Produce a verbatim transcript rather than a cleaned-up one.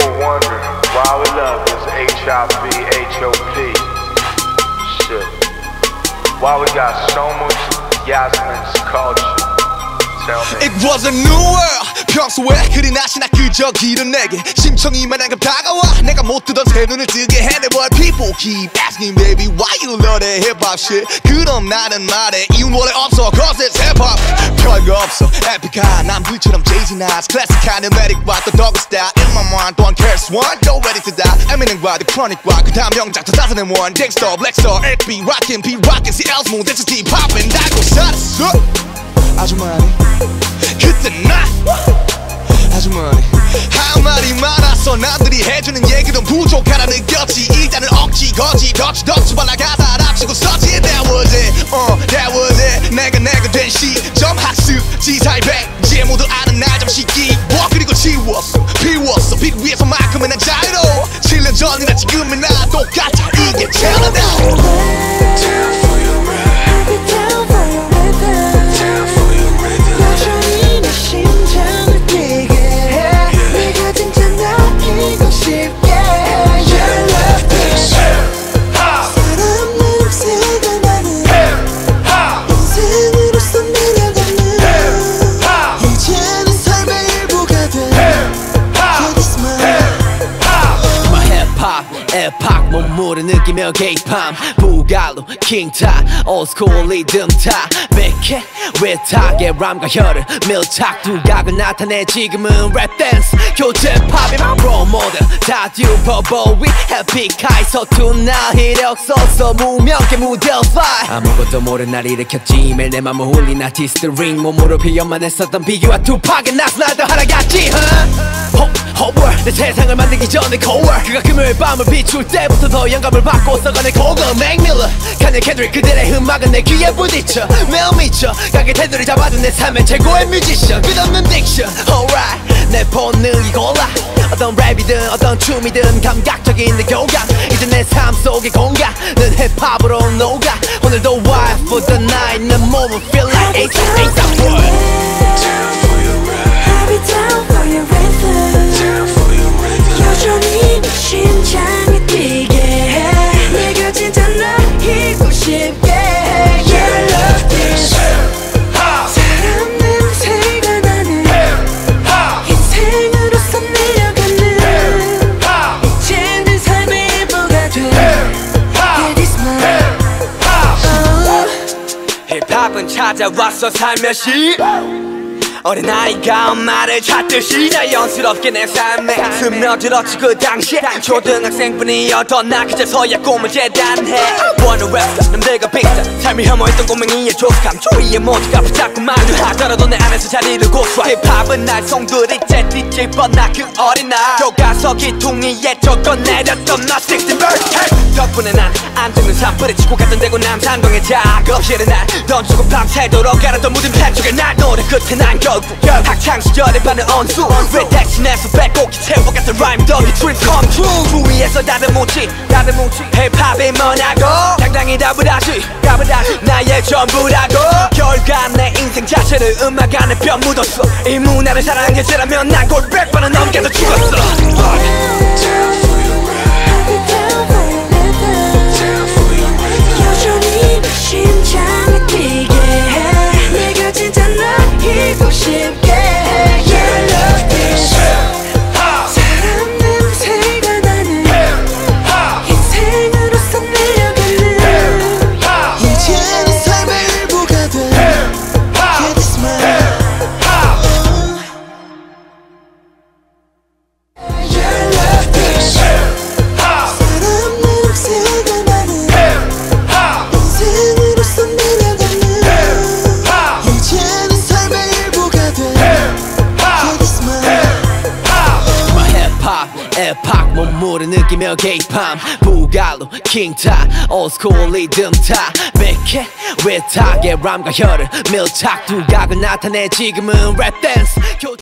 people wonder why we love this H I V H O P shit. Why we got so much Yasmin's culture. Tell me. It was a new world. 평소에 그리 나시나 그저 길은 내게 심청이만한 걸 다가와 내가 못 뜨던 새 눈을 뜨게 해. But people keep asking baby why you love that hip-hop shit. 그럼 나는 말해 이유는 원래 없어 cause it's hip-hop. 별거 없어 에픽한 남들처럼 Jay-Z Nas 클래식한 일메릭과 또 더그 스타일 In my mind don't care one go ready to die. Eminem과 The Chronic과 그 다음 명작 two thousand one Gangsta Blackstar 에피 Rockin' P Rockin' C L's moon This is deep poppin' 달고 살았어 아주 많이 그때 나 아주 많이 할 말이 많았어. 남들이 해주는 얘기도 부족하다 느꼈지. 일단은 억지 거지 덧치 덧치 발라 가사 합치고 썼지. That was it, uh, that was it. 내가 내가 된 시점 학습 지사의 백제 모두 아는 날 잠시 기워 그리고 지웠어 비웠어 빛 위에서만큼은 난 자유로 칠 년 전이나 지금이나 똑같아 이게 챌린지. 에팍 몸무를 느끼며 게이팜 부갈로 킹타 올스쿨 리듬 타 백해 외탁의 람과 혀를 밀착 두각을 나타내 지금은 랩 댄스 교체 팝의 롤 모델 다 듀퍼보이 에픽하이 서툰 나 이력 써서 무명계 무대 fly 아무것도 모른 날 일으켰지 매일 내 맘을 홀린 아티스트 링 몸으로 표현만 했었던 비교와 투팍의 나스날도 하나같이 허월 내 세상을 만들기 전에 거월 그가 금요일 밤을 비출 때부터 더 영감을 받고 써가는 곡은 맥밀러 칸예 캔드릭 그들의 음악은 내 귀에 부딪혀 매우 미쳐 가게 태도를 잡아준 내 삶의 최고의 뮤지션 끝없는 딕션 alright 내 본능이 골라 어떤 랩이든 어떤 춤이든 감각적인 내 교감 이제 내 삶 속의 공간은 힙합으로 녹아 오늘도 wild for the night 내 몸은 feel like H I V world Down for your ride I'll be down for your rhythm Down for your rhythm 여전히 내 심장이 뛰게 해 내가 진짜 널 잊고 싶게 해 Yeah I love this 사람 냄새가 나는 인생으로서 밀려가는 이젠 내 삶의 일부가 돼 Yeah this my 힙합은 찾아왔어 살며시 어린아이가 엄마를 찾듯이 자연스럽게 내 삶에 스며들었지 그 당시에 초등학생뿐이었던 나 그제서야 꿈을 재단해 Wanna rap 남들과 비슷한 삶이 혐오했던 꼬맹이의 조숙함 조이의 모두가 붙잡고 말도 하더라도 내 안에서 자리를 고수하 힙합은 날 송두리째 뒤집어 나 그 어린 날 교과서 기퉁이에 적어내렸던 나 sixteen verse 덕분에 난 안 죽는 삶 뿌리치고 갔던 대구 남산동의 작업실에 날 던지고 밤새도록 갈았던 무딘 팬쪽에 날 노래 끝에 난 결국 학창시절에 받는 언수 왜 대신해서 빼곡히 채워갔던 라임 더비 트립 come true 주위에서 다들 묻지 다들 묻지 힙합이 뭐냐고 당당히 답을 하지 답을 하지 나의 전부라고 결과 내 인생 자체를 음악 안에 뼈 묻었어 이 문화를 사랑했으라면 난 골 백 번은 넘겨도 죽었어 여전히 내 심장이 뛰게 해 내가 진짜 널 잊고 싶게 해 Yeah I love this 사람 냄새가 나는 인생으로서 밀려가는 이제 내 삶의 일부가 돼 Yeah this my Yeah I love this 사람 냄새가 나는 인생으로서 밀려가는 이제 내 삶의 일부가 돼 Yeah this my 힙합 에팍 몸무를 느끼며 게이팜 부갈로 킹타 올스쿨 리듬 타 백해 외탁의 람과 혀를 밀착 두각을 나타내 지금은 랩 댄스